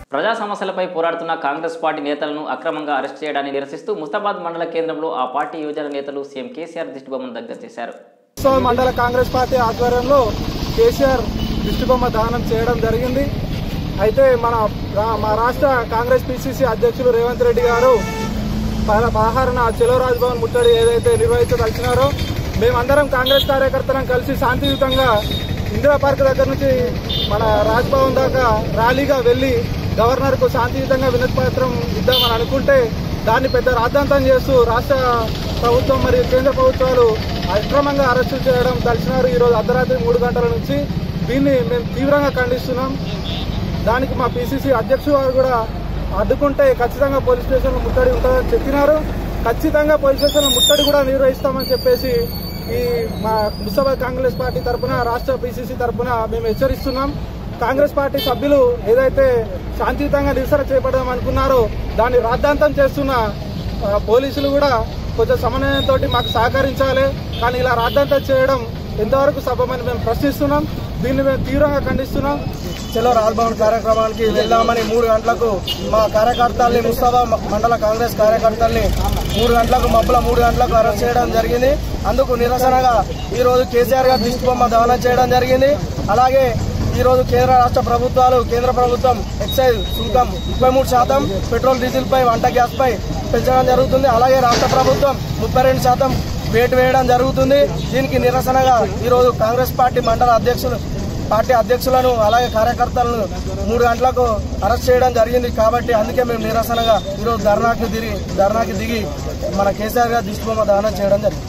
ప్రజా సమస్యలపై పోరాడుతున్న కాంగ్రెస్ పార్టీ నేతలను అక్రమంగా అరెస్ట్ చేయడాన్ని నిరసిస్తూ ముస్తాబాద్ మండల కేంద్రంలో ఆ పార్టీ యువజన నేతలు సీఎం కేసీఆర్ దిష్టిబొమ్మను దగ్గర చేశారు. మండల కాంగ్రెస్ పార్టీ ఆధ్వర్యంలో కేసీఆర్ దిష్టిబొమ్మ దానం చేయడం జరిగింది. అయితే మా రాష్ట్ర కాంగ్రెస్ పిసిసి అధ్యక్షులు రేవంత్ రెడ్డి గారు 16న చెలో రాజ్భవన్ ముట్టడి ఏదైతే నిర్వహించదలిచినారో మేమందరం కాంగ్రెస్ కార్యకర్తలను కలిసి శాంతియుతంగా ఇందిరా పార్క్ దగ్గర నుంచి మన రాజ్భవన్ దాకా ర్యాలీగా వెళ్లి గవర్నర్కు శాంతియుతంగా వినతి పత్రం ఇద్దామని అనుకుంటే దాన్ని పెద్ద రాద్ధాంతం చేస్తూ రాష్ట్ర ప్రభుత్వం మరియు కేంద్ర ప్రభుత్వాలు అక్రమంగా అరెస్టు చేయడం తలిచినారు. ఈరోజు అర్ధరాత్రి 3 గంటల నుంచి దీన్ని మేము తీవ్రంగా ఖండిస్తున్నాం. దానికి మా పిసిసి అధ్యక్షుడు వారు కూడా అడ్డుకుంటే ఖచ్చితంగా పోలీస్ స్టేషన్లో ముట్టడి ఉంటుందని చెప్పినారు. ఖచ్చితంగా పోలీస్ స్టేషన్లో ముట్టడి కూడా నిర్వహిస్తామని చెప్పేసి ఈ మా ముస్తాబాద్ కాంగ్రెస్ పార్టీ తరఫున రాష్ట్ర పిసిసి తరఫున మేము హెచ్చరిస్తున్నాం. కాంగ్రెస్ పార్టీ సభ్యులు ఏదైతే శాంతియుతంగా నిరసన చేపడదాం అనుకున్నారో దాన్ని రాద్ధాంతం చేస్తున్న పోలీసులు కూడా కొంచెం సమన్వయంతో మాకు సహకరించాలి. కానీ ఇలా రాద్ధాంతం చేయడం ఎంతవరకు సభమని మేము ప్రశ్నిస్తున్నాం. దీన్ని మేము తీవ్రంగా ఖండిస్తున్నాం. చలో రాజ్భవన్ కార్యక్రమానికి వెళ్దామని 3 గంటలకు మా కార్యకర్తల్ని ముస్తాబాద్ మండల కాంగ్రెస్ కార్యకర్తల్ని 3 గంటలకు మబ్బుల 3 గంటలకు అరెస్ట్ చేయడం జరిగింది. అందుకు నిరసనగా ఈరోజు కేసీఆర్ గారు దిష్టిబొమ్మ దానం చేయడం జరిగింది. అలాగే ఈరోజు కేంద్ర రాష్ట్ర ప్రభుత్వాలు కేంద్ర ప్రభుత్వం ఎక్సైజ్ సుంకం 33%, పెట్రోల్ డీజిల్ పై వంట గ్యాస్ పై పెంచడం జరుగుతుంది. అలాగే రాష్ట్ర ప్రభుత్వం 32% వేటు వేయడం జరుగుతుంది. దీనికి నిరసనగా ఈరోజు కాంగ్రెస్ పార్టీ మండల అధ్యక్షులను అలాగే కార్యకర్తలను 3 గంటలకు అరెస్ట్ చేయడం జరిగింది. కాబట్టి అందుకే మేము నిరసనగా ఈరోజు ధర్నాకి దిగి మన కేసీఆర్ గారు దిష్టిబొమ్మ దానం చేయడం జరిగింది.